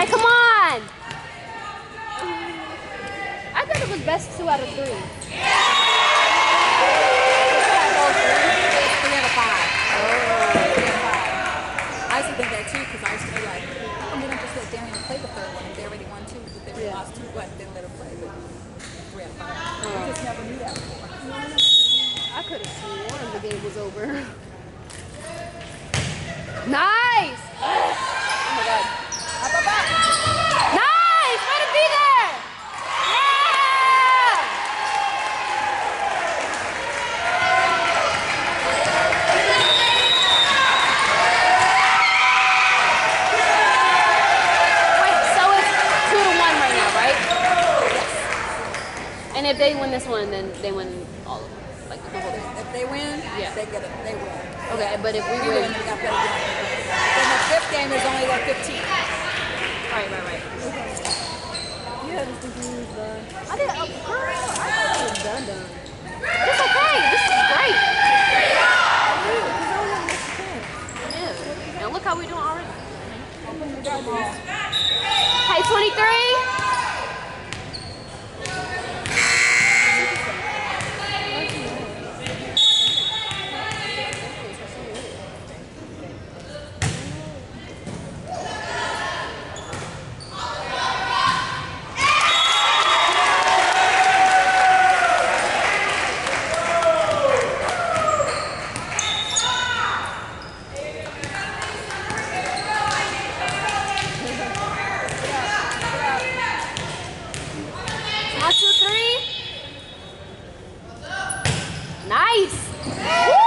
Hey, come on! I thought it was best 2 out of 3. 3 out of 5. I used to think that too because I used to be like, how come they don't just let Darian play the third one if they already won 2? But they already lost 2, but they let her play. But 3 out of 5. I just never knew that before. I could have sworn the game was over. Nice! Oh my god. Up, up, up! Nice! Way to be there! Yeah! Wait, so it's 2-1 right now, right? Yes. And if they win this one, then they win all of them. Like the whole thing. If they win, Yeah. they get it. They win. Okay, but if we We win. win, we got better games. Then the 5th game is only like 15. Right. Yeah, this is done. I did a girl. I thought it was done. It's okay. This is great. Yeah. And look how we doing already. Hey, 23. Nice! Woo!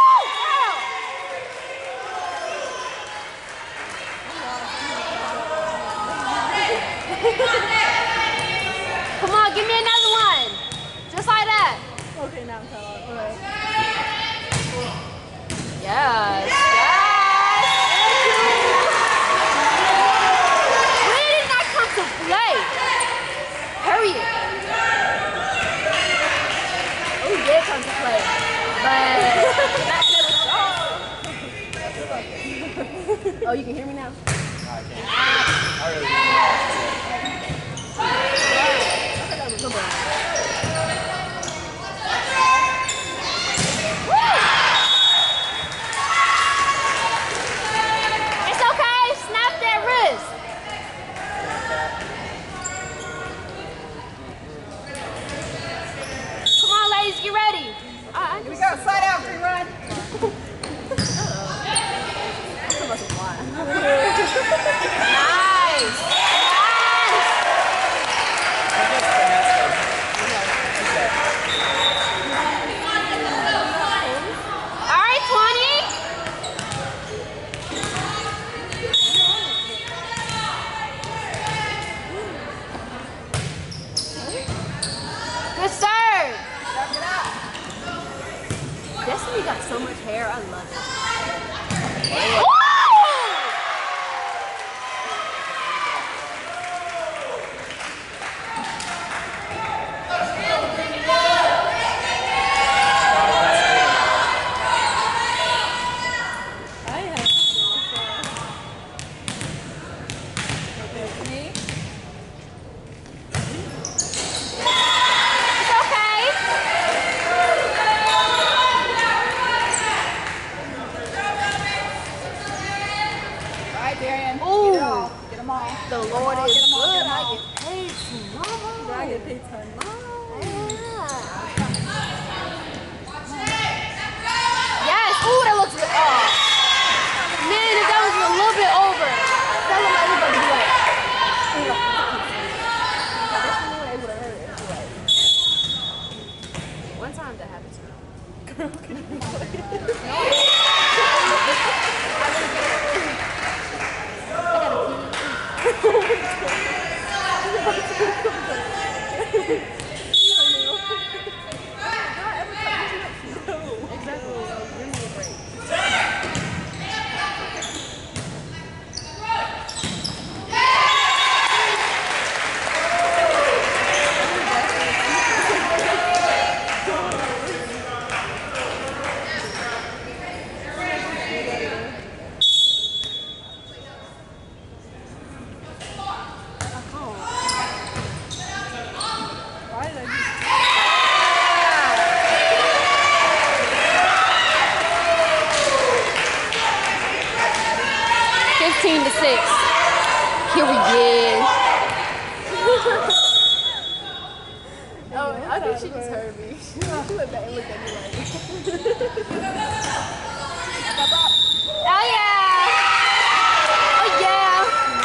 Come on, give me another one. Just like that. Okay, now I'm cut off. Alright. Yes. We did not come to play. Period. We did come to play. But oh, you can hear me now? No, I can't. I really can't. I thought that was a good one. It's okay. Snap that wrist. Come on, ladies, get ready. Here we go. Slide out, free run. Nice. All right, 20. Good serve. Destiny got so much hair. I love it. Woo! The Lord is good. I get paid tomorrow. I get paid tomorrow. Yes. Ooh, that looks good. Oh. Man, if that was a little bit over. Tell them everybody to do it. One time that happened to me. 6. Period. Oh, I think she just heard me. She went back and looked at me like. Oh yeah. Oh yeah.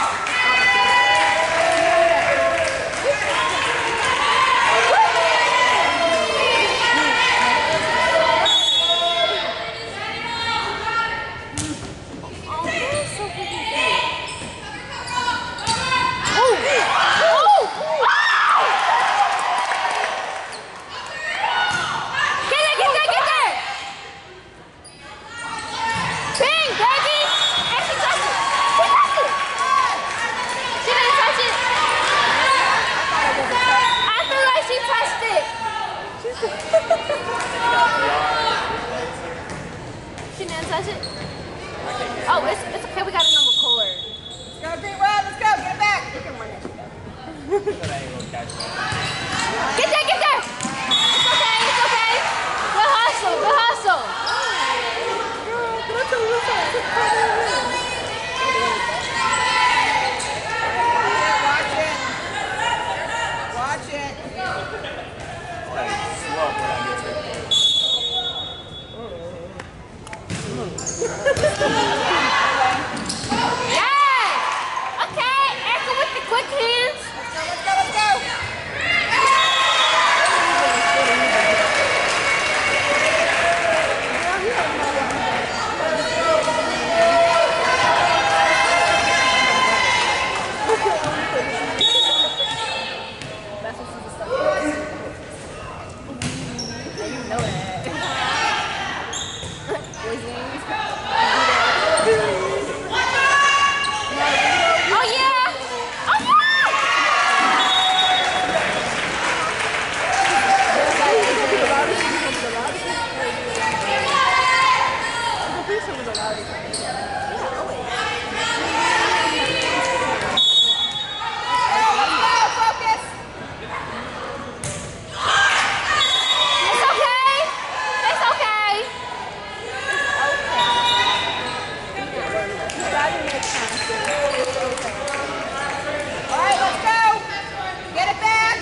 Oh, it's okay. We got it on record. Let's go, Green Rod. Let's go. Get it back. You can run it. But I ain't gonna catch that. Get there, get there. It's okay, it's okay. Good hustle, good hustle. Watch it. Like, slow when I get to it. Yes. Okay, Echo with the quick hands. Let's go, let's go. Oh yeah. Oh yeah. Focus. It's okay. It's okay. All right, let's go. Get it back.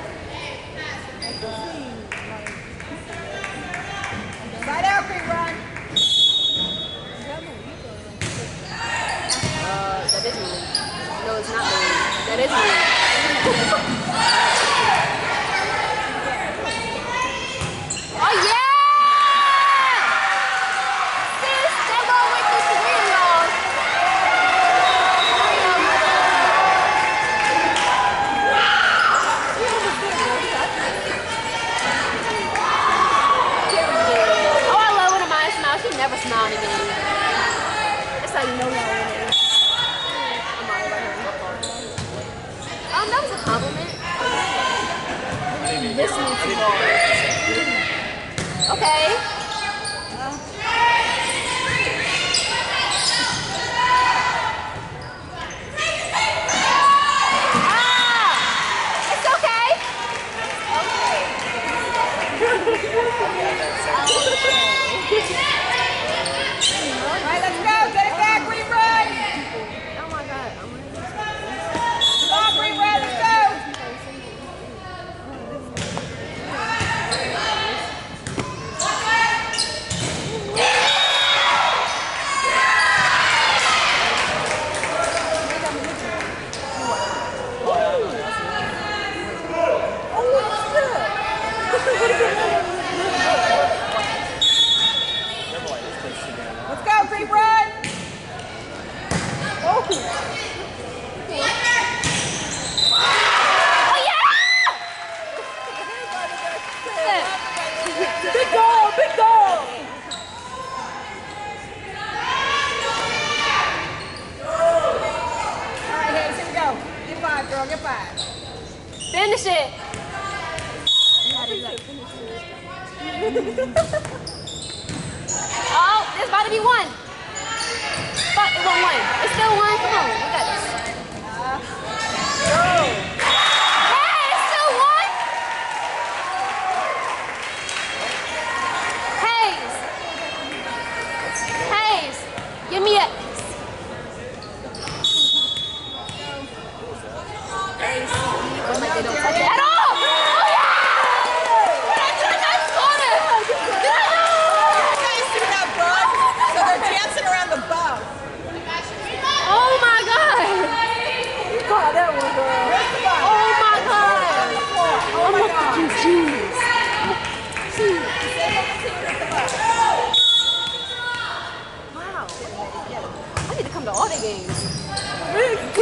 Side out, Green Run. That is me. No, it's not me. That is me. Oh yeah! Sis, that ball went through 3 of y'all. Oh, I love when Amaya smiles. She never smiled at me. It's like no love. That was a compliment. Listening to you. Okay. It's okay. All right, let's go. Get it back, Green Run. Oh my God. Come on, Green Run. Let's go. Let's go, Green Run. Oh yeah! Big goal, big goal. All right, Hayes, here we go. Get 5, girl. Get 5. Finish it. Oh, there's about to be 1. But it won't 1. It's still 1. Come on, we got this. Hey, it's still 1. Hayes. Hayes, give me a.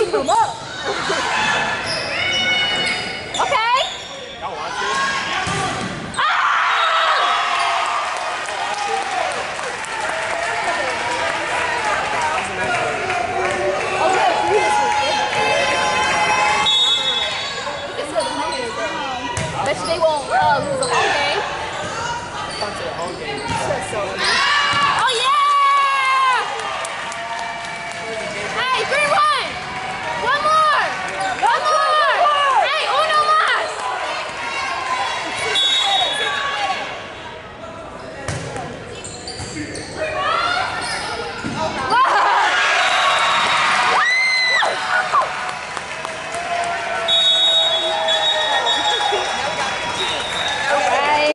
beat them up. Okay. Y'all watch it? Bet you they won't lose a home game. Come to the home game. That's so